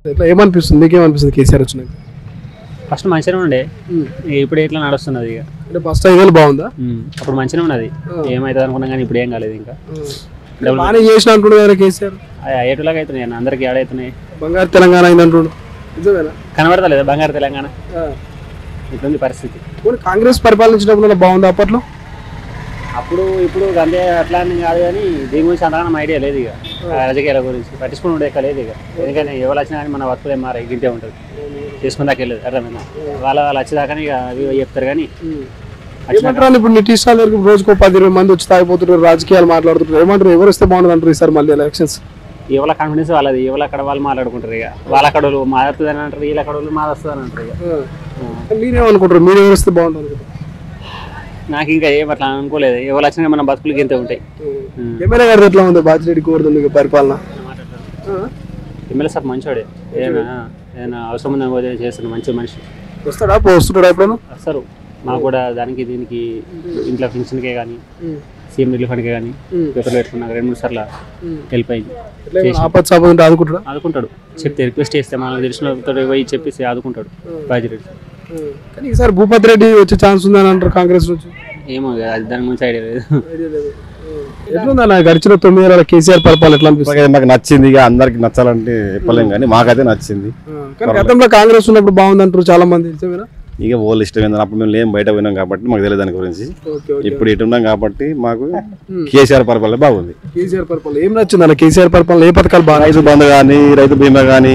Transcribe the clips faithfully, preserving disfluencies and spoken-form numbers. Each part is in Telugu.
ఇట్లా ఏమనిపిస్తుంది మీకేమనిపిస్తుంది కేసీఆర్ వచ్చినాక? ఫస్ట్ మంచిగా ఉండే, ఇప్పుడు ఎట్లా నడుస్తున్నది ఇక. అంటే ఫస్ట్ ఐదేళ్ళు బాగుందా? అప్పుడు మంచిగా ఉన్నది, ఏమవుతుంది అనుకున్నాం కానీ ఇప్పుడు ఏం కాలేదు. ఇంకా బాగానే చేసిన అంటున్నాడు కదా కేసీఆర్. ఏటులాగా అవుతున్నాయి అన్న, అందరికి ఏడవుతున్నాయి. బంగారు తెలంగాణ అయింది అంటున్నాడు, నిజమేనా? కనబడతలేదు బంగారు తెలంగాణ, ఇట్లుంది పరిస్థితి. కాంగ్రెస్ పరిపాలించినప్పుడు బాగుంది అప్పట్లో? అప్పుడు ఇప్పుడు అంతే అట్లా అని కాదు, కానీ దీని గురించి అంతగానో ఐడియా లేదు. ఇక రాజకీయాల గురించి పట్టించుకుని ఉండే లేదు ఇక. ఎందుకంటే ఎవరు వచ్చినా కానీ మన వర్క్ ఏం మారా గింటే ఉంటుంది, తీసుకుని దాకా వెళ్ళదు. అర్థమైందా? వాళ్ళ వాళ్ళు వచ్చేదాకా ఇక అవి చెప్తారు. కానీ ఇప్పుడు నితీష్ వరకు రోజుకో పది ఇరవై మంది వచ్చి తాగిపోతున్నారు, రాజకీయాలు మాట్లాడుతున్నారు. ఏమంటారు, ఎవరు వస్తే బాగుంటుంది అంటారు ఈసారి మళ్ళీ ఎలక్షన్స్? ఎవరి కాన్ఫిడెన్స్ వాళ్ళది, ఎవరు అక్కడ వాళ్ళు మాట్లాడుకుంటారు. ఇక వాళ్ళ అక్కడ మారుతుంది అని అంటారు, వీళ్ళ అక్కడ మాది వస్తుంది అని అంటారు. ఇక మీరేమనుకుంటారు, మీరు ఎవరు వస్తే బాగుంటుంది? నాకు ఇంకా ఏం అట్లా అనుకోలేదు, ఎవరు వచ్చినా మన బతుకులకి ఎంత ఉంటాయి. ఎమ్మెల్యే గారు ఎట్లా ఉంది బాజిరెడ్డి గోవర్ధన్ పరిపాలన? ఎమ్మెల్యే సార్ మంచివాడే, ఏదైనా ఏదైనా అవసరం ఉందని పోతే చేస్తాడు, మంచి మనిషి. వస్తాడా వస్తుంటాడా ఎప్పుడైనా? వస్తారు మాకు కూడా, దానికి దీనికి ఇంట్లో ఫంక్షన్కే కానీ సీఎం రిలీఫ్ ఫండ్కే కానీ పేపర్లు పెట్టుకున్నాక రెండు మూడు సార్లు హెల్ప్ అయింది. ఆదుకుంటాడు ఆదుకుంటాడు చెప్తే రిక్వెస్ట్ చేస్తే మనకు తెలిసిన పోయి చెప్పేసి ఆదుకుంటాడు బాజిరెడ్డి. కానీ ఈసారి భూపతి రెడ్డి వచ్చే ఛాన్స్ ఉందని అంటారు కాంగ్రెస్ నుంచి. ఏమో అది దాని గురించి ఐడియా లేదు. ఎట్లుందా గడిచిన తొమ్మిది ఏళ్ళ కేసీఆర్ పరిపాలన ఎట్లా అనిపిస్తుంది? మాకు నచ్చింది, ఇక అందరికి నచ్చాలంటే చెప్పలేం కానీ మాకైతే నచ్చింది. కానీ గతంలో కాంగ్రెస్ ఉన్నప్పుడు బాగుంది అంటారు చాలా మంది, ఇక వాళ్ళు ఇష్టం ఏందని అప్పుడు మేము ఏం బయట పోయినాం కాబట్టి మాకు తెలియదు దాని గురించి. ఇప్పుడు ఇటు ఉన్నాం కాబట్టి మాకు కేసీఆర్ పరిపాలన బాగుంది. కేసీఆర్ పరిపాలన ఏం నచ్చింది అన్న? కేసీఆర్ పరిపాలన ఏ పథకాలు బాగా? రైతు బంధు కానీ, రైతు బీమా కానీ,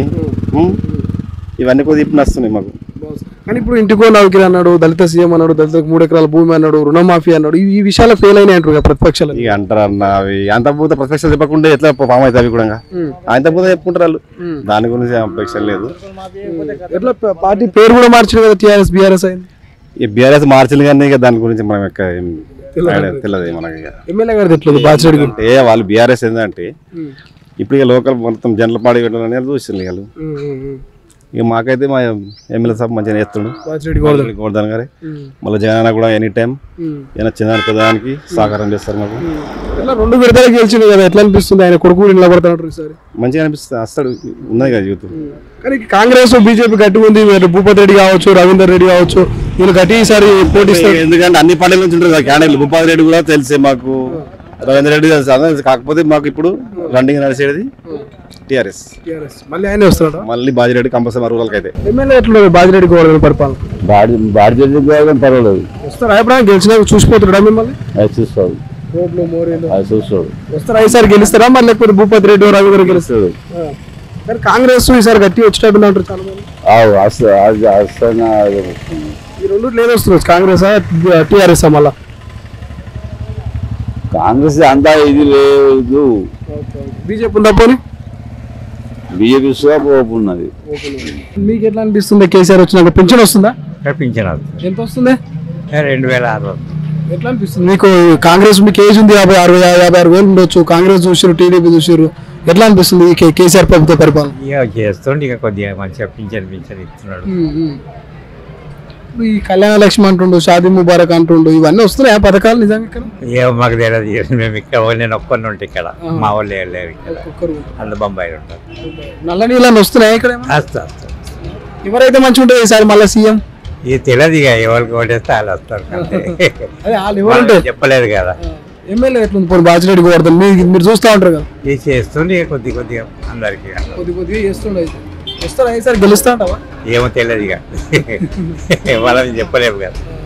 ఇవన్నీ కొద్దిగా ఇప్పుడు నస్తున్నాయి మాకు. కానీ ఇప్పుడు ఇంటికో నౌకరీ అన్నాడు, దళిత సీఎం అన్నాడు, దళితకు మూడు ఎకరాల భూమి అన్నాడు, రుణమాఫీ అన్నాడు. ఈ విషయాలు ఫెయిల్ అయినాయి అంటారు ప్రతిపక్షాలు. ఇక అంటారు అన్న, అవి అంత పూత ప్రతిపక్షాలు చెప్పకుండా ఎట్లా పాము అవుతాయి. అవి కూడా అంత పూత చెప్పుకుంటారు వాళ్ళు, దాని గురించి అపేక్ష లేదు. ఎట్లా పార్టీ పేరు కూడా మార్చింది కదా, టీఆర్ఎస్ బీఆర్ఎస్ అయింది. ఇక బీఆర్ఎస్ మార్చింది కానీ ఇక దాని గురించి మనం ఎక్క తెలియదు మనకి. ఎమ్మెల్యే గారు ఎట్లా బాజిరెడ్డి అంటే వాళ్ళు బీఆర్ఎస్ ఏంటంటే ఇప్పుడు ఇక లోకల్ మొత్తం జనరల్ పాడి పెట్టాలని చూస్తుంది వాళ్ళు. ఇక మాకైతే మా ఎమ్మెల్యే సాబ్ మంచిగా చేస్తుండు బాజిరెడ్డి గోవర్ధన్ గారే. మళ్ళీ జగన్ కూడా ఎనీ టైం ఏదైనా చిన్న పెద్దదానికి సహకారం చేస్తారు మాకు. రెండు విడతలు గెలిచింది కదా, ఎట్లా అనిపిస్తుంది? ఆయన కొడుకు నిలబడతాడు ఈసారి, మంచిగా అనిపిస్తుంది. వస్తాడు, ఉన్నది కదా యూత్. కానీ కాంగ్రెస్ బీజేపీ గట్టిగా ఉంది. భూపతి రెడ్డి కావచ్చు, రవీందర్ రెడ్డి కావచ్చు, వీళ్ళు గట్టి ఈసారి పోటీస్తారు. ఎందుకంటే అన్ని పార్టీల నుంచి ఉంటారు కదా క్యాండిడేట్లు. భూపతి రెడ్డి కూడా తెలిసే మాకు, రవీందర్ రెడ్డి తెలుసు. కాకపోతే మాకు ఇప్పుడు రన్నింగ్ నడిచేది టీఆర్ఎస్. మళ్ళీ ఆయన వస్తాడు, మళ్ళీ బాజిరెడ్డి కంపల్సరీ రూరల్కి అయితే. ఎమ్మెల్యే ఎట్లా బాజిరెడ్డి గోవర్ధన్ పరిపాలన? బాజిరెడ్డి గోవర్ధన్ పర్వాలేదు, వస్తారా? ఎప్పుడైనా గెలిచినా చూసిపోతున్నాడా మిమ్మల్ని? చూస్తాడు, రోడ్లు మోరీలు చూస్తాడు. వస్తారా? ఈసారి గెలుస్తారా మళ్ళీ, లేకపోతే భూపతి రెడ్డి రవీందర్ గెలుస్తాడు? కానీ కాంగ్రెస్ ఈసారి గట్టి వచ్చేటట్టు అంటారు చాలా మంది. ఈ రెండు లేదు వస్తున్నారు, కాంగ్రెస్ టీఆర్ఎస్ మళ్ళా? కాంగ్రెస్ అంతా ఇది లేదు, బీజేపీ ఉందా? పోనీ బీజేపీ ఉన్నది. మీకు ఎట్లా అనిపిస్తుంది కేసీఆర్ వచ్చినాక? పెన్షన్ వస్తుందా? పెన్షన్ ఎంత వస్తుంది? రెండు వేల ఆరు. ఎట్లా అనిపిస్తుంది మీకు? కాంగ్రెస్ మీకు ఏజ్ ఉంది, యాభై అరవై యాభై ఆరు వేలు ఉండొచ్చు. కాంగ్రెస్ చూసారు, టీడీపీ చూసారు, ఎట్లా అనిపిస్తుంది కేసీఆర్ ప్రభుత్వ పరిపాలన? ఇక చేస్తుండే, ఇక కొద్దిగా మంచిగా పింఛన్ పింఛన్ ఇస్తున్నాడు. ఈ కళ్యాణ లక్ష్మి అంటుండు, షాదీ ముబారక్ అంటుండు, ఇవన్నీ వస్తున్నాయి పథకాలు నిజంగా ఇక్కడ? ఏమో మాకు తెలియదు, మేము ఇక్కడ నేను ఒక్కరిని ఉంటే ఇక్కడ, మా వాళ్ళు లేరు ఇక్కడ, అందులో బొంబాయిలో ఉంటారు. నల్ల నీళ్ళని వస్తున్నాయి ఇక్కడ? వస్తా ఎవరైతే మంచిగా ఉంటుంది ఈసారి మళ్ళీ సీఎం? ఇది తెలియదు, ఇక ఎవరికి ఓటేస్తే వాళ్ళు వస్తారు, చెప్పలేదు కదా. ఎమ్మెల్యే ఎట్లుంది పోనీ బాజిరెడ్డి గోవర్ధన్? మీరు చూస్తూ ఉంటారు కదా, ఇది చేస్తుండే కొద్ది కొద్దిగా అందరికి కొద్ది కొద్దిగా చేస్తుండే. వస్తారా ఈసారి గెలుస్తా అంటావా? ఏమో తెలియదు, ఇక వాళ్ళని చెప్పలేము కదా.